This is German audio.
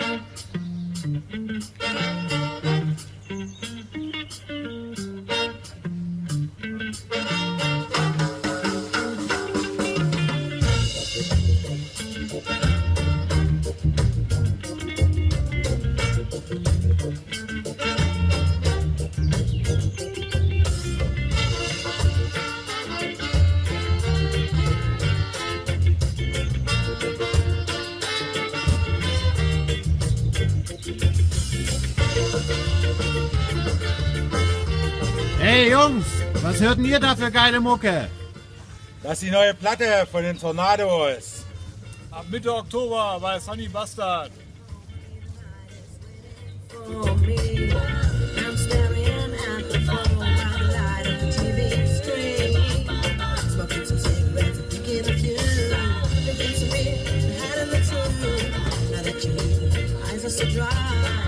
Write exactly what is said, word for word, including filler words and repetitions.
Hey Jungs, was hört denn ihr da für geile Mucke? Das ist die neue Platte von den Tornados. Ab Mitte Oktober bei Sunny Bastard. Eyes are so dry.